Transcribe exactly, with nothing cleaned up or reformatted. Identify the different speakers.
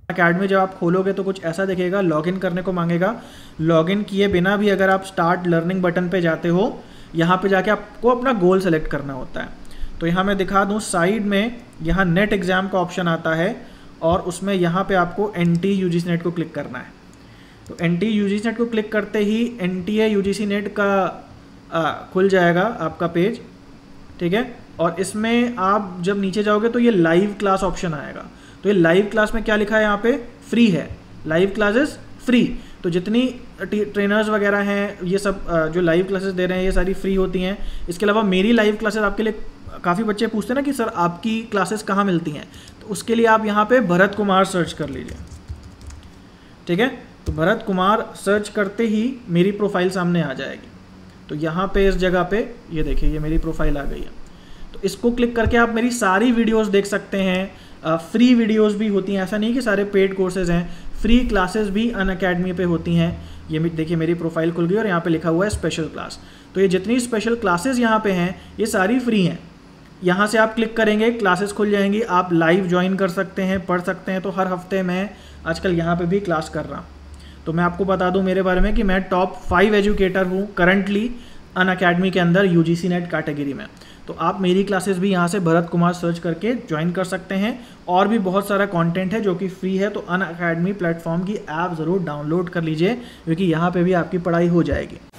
Speaker 1: Academy जब आप खोलोगे तो कुछ ऐसा दिखेगा, लॉगिन करने को मांगेगा। लॉगिन किए बिना भी अगर आप स्टार्ट लर्निंग बटन पे जाते हो, यहाँ पे जाके आपको अपना गोल सेलेक्ट करना होता है। तो यहाँ मैं दिखा दूँ, साइड में यहाँ नेट एग्ज़ाम का ऑप्शन आता है और उसमें यहाँ पे आपको N T U G C net को क्लिक करना है। तो N T U G C net को क्लिक करते ही N T A U G C net का आ, खुल जाएगा आपका पेज, ठीक है। और इसमें आप जब नीचे जाओगे तो ये लाइव क्लास ऑप्शन आएगा। तो ये लाइव क्लास में क्या लिखा है यहाँ पे, फ्री है, लाइव क्लासेस फ्री। तो जितनी ट्रेनर्स वगैरह हैं ये सब जो लाइव क्लासेस दे रहे हैं ये सारी फ्री होती हैं। इसके अलावा मेरी लाइव क्लासेस आपके लिए, काफ़ी बच्चे पूछते हैं ना कि सर आपकी क्लासेस कहाँ मिलती हैं, तो उसके लिए आप यहाँ पे भरत कुमार सर्च कर लीजिए, ठीक है। तो भरत कुमार सर्च करते ही मेरी प्रोफाइल सामने आ जाएगी। तो यहाँ पे इस जगह पे ये देखिए ये मेरी प्रोफाइल आ गई है। तो इसको क्लिक करके आप मेरी सारी वीडियोस देख सकते हैं। फ्री वीडियोस भी होती हैं, ऐसा नहीं कि सारे पेड कोर्सेज हैं, फ्री क्लासेस भी अनअकैडमी पे होती हैं। ये देखिए मेरी प्रोफाइल खुल गई और यहाँ पे लिखा हुआ है स्पेशल क्लास। तो ये जितनी स्पेशल क्लासेस यहाँ पे हैं ये सारी फ्री हैं। यहाँ से आप क्लिक करेंगे, क्लासेस खुल जाएंगी, आप लाइव ज्वाइन कर सकते हैं, पढ़ सकते हैं। तो हर हफ्ते मैं आजकल यहाँ पे भी क्लास कर रहा हूँ। तो मैं आपको बता दूँ मेरे बारे में कि मैं टॉप फाइव एजुकेटर हूँ करंटली अनअकैडमी के अंदर U G C net category में। तो आप मेरी क्लासेस भी यहाँ से भरत कुमार सर्च करके ज्वाइन कर सकते हैं। और भी बहुत सारा कंटेंट है जो कि फ्री है। तो अनअकैडमी प्लेटफॉर्म की ऐप ज़रूर डाउनलोड कर लीजिए, क्योंकि यहाँ पे भी आपकी पढ़ाई हो जाएगी।